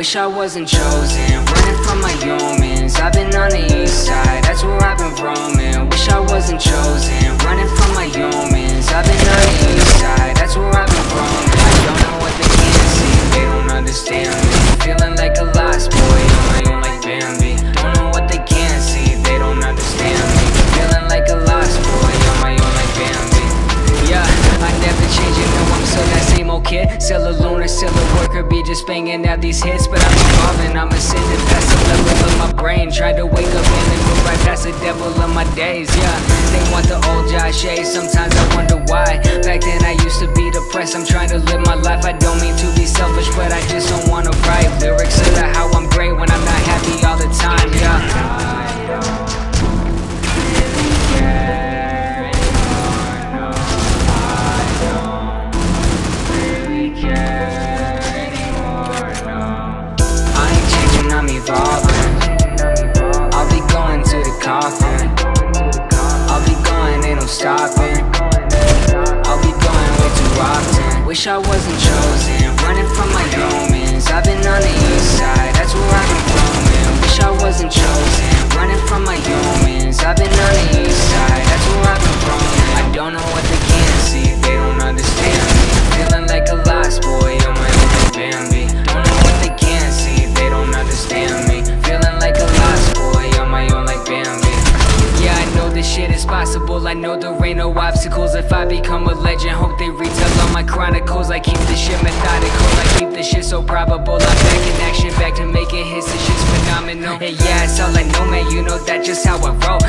Wish I wasn't chosen, running from my humans. I've been on the east side, that's where I've been roaming. Wish I wasn't chosen, running from my humans. I've been on the east side, that's where I've been roaming. I don't know what they can't see, they don't understand me. Feeling like a lost boy on my own like Bambi. Don't know what they can't see, they don't understand me. Feeling like a lost boy on my own like Bambi. Yeah, I never change it, no, I'm still that same old kid. Still a loner, still a worker, be just banging out these hits. But I'm evolving, I'm ascending past the level of my brain. Tried to wake up and then move right past the devil of my days, yeah. They want the old Josh A, sometimes I wonder why. Back then I used to be depressed, I'm trying to live my life. I don't mean to be selfish, but I just don't wanna write lyrics about how I'm great when I'm not happy all the time, yeah. I'm evolving. I'll be going to the coffin. I'll be going, ain't no stopping. I'll be going way too often. Wish I wasn't chosen, running from my humans. I've been on the east side, that's where I've been roaming. Wish I wasn't chosen, running from my humans. I've been on the east side, that's where I've been roaming. I don't know what they can't see, they don't understand me. Feeling like a lost boy on my own like Bambi. Don't know what they can't see, they don't understand me. Feeling like a lost boy on my own like Bambi. Yeah, I know this shit is possible, I know there ain't no obstacles. If I become a legend, hope they retell all my chronicles. I keep this shit methodical, I keep this shit so probable. I'm back in action, back to making hits, this shit's phenomenal. And yeah, it's all I know, man, you know that just how I roll.